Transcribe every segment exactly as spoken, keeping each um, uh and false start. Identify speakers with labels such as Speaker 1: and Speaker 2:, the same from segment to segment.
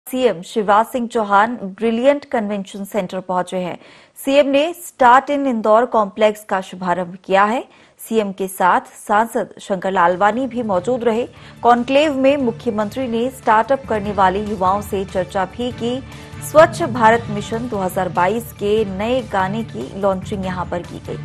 Speaker 1: CM Shivraj Singh Chouhan brilliant convention centre पहुंचे हैं। CM ने स्टार्ट इन इंदौर कॉम्प्लेक्स का शुभारंभ किया है। सीएम के साथ सांसद शंकर लालवानी भी मौजूद रहे। कॉन्क्लेव में मुख्यमंत्री ने स्टार्टअप करने वाले युवाओं से चर्चा भी की। स्वच्छ भारत मिशन दो हज़ार बाईस के नए गाने की लॉन्चिंग यहां पर की गई।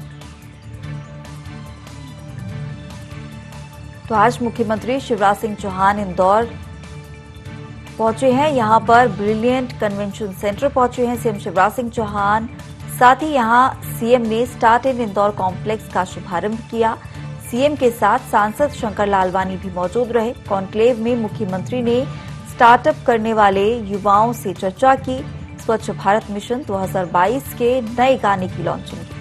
Speaker 1: तो आज मुख्यमंत्री शिवराज सिंह चौहान इंदौर पहुंचे हैं। यहां पर ब्रिलियंट कन्वेंशन सेंटर पहुंचे हैं सीएम शिवराज सिंह चौहान। साथ ही यहां सीएम ने स्टार्ट इन इंदौर कॉम्प्लेक्स का शुभारंभ किया। सीएम के साथ सांसद शंकर लालवानी भी मौजूद रहे। कॉन्क्लेव में मुख्यमंत्री ने स्टार्टअप करने वाले युवाओं से चर्चा की। स्वच्छ भारत मिशन दो हज़ार बाईस के नए गाने की लॉन्चिंग की।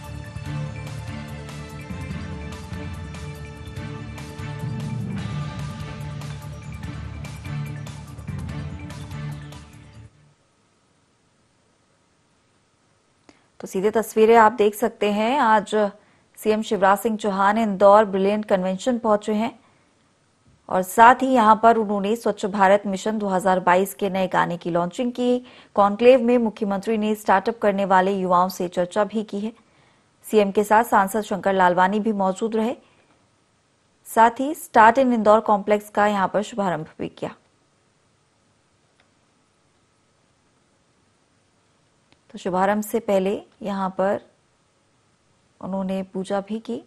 Speaker 1: तो सीधे तस्वीरें आप देख सकते हैं। आज CM Shivraj Singh Chouhan Indore brilliant convention पहुंचे हैं और साथ ही यहां पर उन्होंने स्वच्छ भारत मिशन दो हज़ार बाईस के नए गाने की लॉन्चिंग की। कॉन्क्लेव में मुख्यमंत्री ने स्टार्टअप करने वाले युवाओं से चर्चा भी की है। सीएम के साथ सांसद शंकर लालवानी भी मौजूद रहे। साथ ही स्टार्ट इन इंदौर कॉम्प्लेक्स का यहां पर शुभारंभ भी किया। तो शुभारंभ से पहले यहां पर उन्होंने पूजा भी की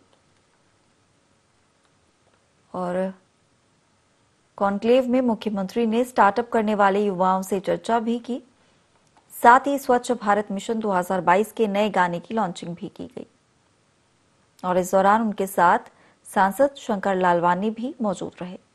Speaker 1: और कॉन्क्लेव में मुख्यमंत्री ने स्टार्टअप करने वाले युवाओं से चर्चा भी की। साथ ही स्वच्छ भारत मिशन दो हज़ार बाईस के नए गाने की लॉन्चिंग भी की गई और इस दौरान उनके साथ सांसद शंकर लालवानी भी मौजूद रहे।